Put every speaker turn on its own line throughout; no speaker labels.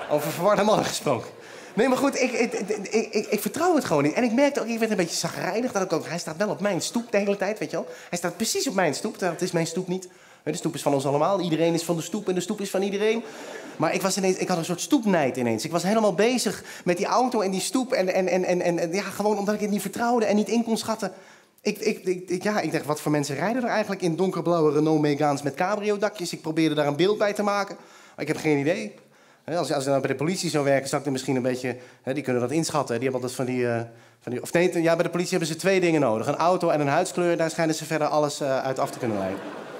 Over verwarde mannen gesproken. Nee, maar goed, ik vertrouw het gewoon niet. En ik merkte ook, ik werd een beetje chagrijnig. Dat ik ook, hij staat wel op mijn stoep de hele tijd, weet je wel. Hij staat precies op mijn stoep. Dat is mijn stoep niet. De stoep is van ons allemaal. Iedereen is van de stoep en de stoep is van iedereen. Maar ik had een soort stoepnijd ineens. Ik was helemaal bezig met die auto en die stoep. En ja, gewoon omdat ik het niet vertrouwde en niet in kon schatten. Ik dacht, wat voor mensen rijden er eigenlijk in donkerblauwe Renault Megaans met cabrio-dakjes? Ik probeerde daar een beeld bij te maken. Maar ik heb geen idee. Als je nou bij de politie zou werken, zou ik er misschien een beetje... die kunnen dat inschatten. Die hebben altijd bij de politie hebben ze 2 dingen nodig. Een auto en een huidskleur. Daar schijnen ze verder alles uit af te kunnen leiden.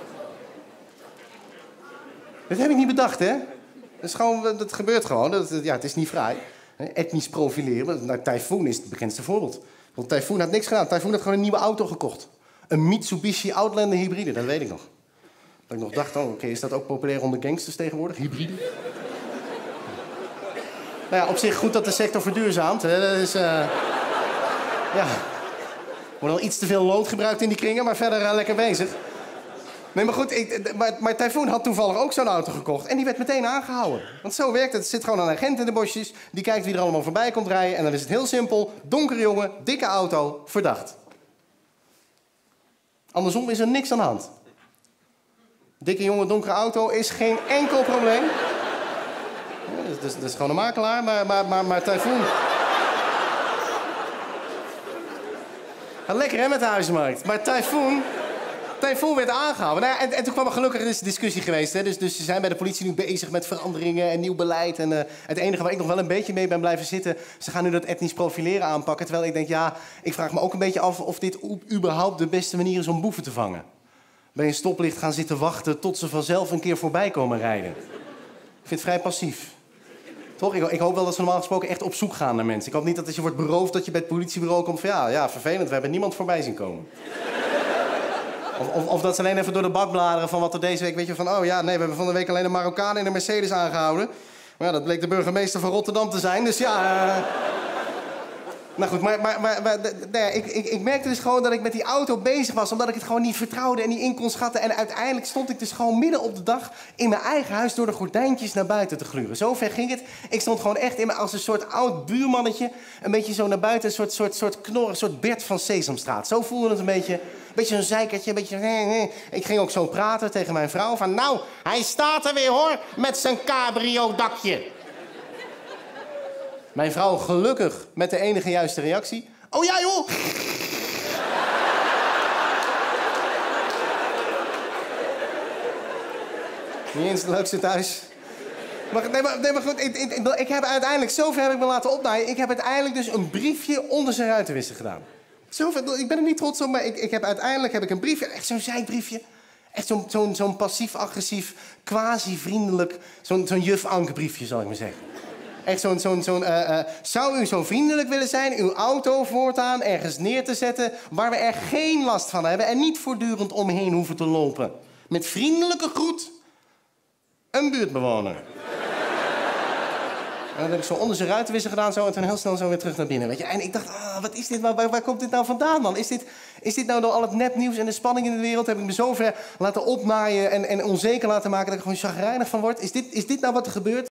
Dat heb ik niet bedacht, hè? Dat gebeurt gewoon. Het is niet fraai. Etnisch profileren. Nou, Typhoon is het bekendste voorbeeld. Want Typhoon had niks gedaan. Typhoon had gewoon een nieuwe auto gekocht. Een Mitsubishi Outlander hybride, dat weet ik nog. Dat ik nog dacht, oké, is dat ook populair onder gangsters tegenwoordig? Hybride? Nou ja, op zich goed dat de sector verduurzaamt. Hè. Dat is, ja. Er wordt al iets te veel lood gebruikt in die kringen, maar verder lekker bezig. Nee, maar goed, maar Typhoon had toevallig ook zo'n auto gekocht. En die werd meteen aangehouden. Want zo werkt het. Er zit gewoon een agent in de bosjes. Die kijkt wie er allemaal voorbij komt rijden. En dan is het heel simpel. Donkere jongen, dikke auto, verdacht. Andersom is er niks aan de hand. Dikke jongen, donkere auto is geen enkel probleem. Ja, dat is gewoon een makelaar, maar Typhoon... Ja, lekker hè, met de huizenmarkt. Maar Typhoon werd aangehouden. Nou ja, en toen kwam er gelukkig een discussie geweest. Hè? Dus ze zijn bij de politie nu bezig met veranderingen en nieuw beleid. En het enige waar ik nog wel een beetje mee ben blijven zitten... ze gaan nu dat etnisch profileren aanpakken. Terwijl ik denk, ja, ik vraag me ook een beetje af... of dit überhaupt de beste manier is om boeven te vangen. Bij een stoplicht gaan zitten wachten tot ze vanzelf een keer voorbij komen rijden. Ik vind het vrij passief. Toch? Ik hoop wel dat ze normaal gesproken echt op zoek gaan naar mensen. Ik hoop niet dat als je wordt beroofd dat je bij het politiebureau komt van... ja, vervelend, we hebben niemand voorbij zien komen. Of dat ze alleen even door de bak bladeren van wat er deze week... weet je, van, we hebben van de week alleen een Marokkaan in een Mercedes aangehouden. Maar ja, dat bleek de burgemeester van Rotterdam te zijn, dus ja... Nou goed, ik merkte dus gewoon dat ik met die auto bezig was... omdat ik het gewoon niet vertrouwde en niet in kon schatten. En uiteindelijk stond ik dus gewoon midden op de dag... in mijn eigen huis door de gordijntjes naar buiten te gluren. Zo ver ging het. Ik stond gewoon echt als een soort oud buurmannetje... een beetje zo naar buiten, een soort knor, een soort Bert van Sesamstraat. Zo voelde het een beetje... Een beetje een zeikertje, een beetje... Ik ging ook zo praten tegen mijn vrouw van... Nou, hij staat er weer, hoor, met zijn cabrio-dakje. Mijn vrouw gelukkig met de enige juiste reactie. Oh ja, joh! Niet eens het leukste thuis. Maar goed, ik heb uiteindelijk... Zover heb ik me laten opnaaien. Ik heb uiteindelijk dus een briefje onder zijn ruitenwisser gedaan. Zover, ik ben er niet trots op, maar uiteindelijk heb ik een briefje... Echt zo'n zeikbriefje. Echt zo'n passief-agressief, quasi-vriendelijk... Zo'n juf Anke briefje, zal ik maar zeggen. Echt zou u zo vriendelijk willen zijn uw auto voortaan ergens neer te zetten... waar we er geen last van hebben en niet voortdurend omheen hoeven te lopen. Met vriendelijke groet, een buurtbewoner. En dat heb ik zo onder zijn ruitenwisser gedaan en toen heel snel zo weer terug naar binnen. Weet je? En ik dacht, wat is dit? Waar komt dit nou vandaan, man? Is dit nou door al het nepnieuws en de spanning in de wereld... heb ik me zo ver laten opnaaien en onzeker laten maken... dat ik er gewoon chagrijnig van word? Is dit nou wat er gebeurt?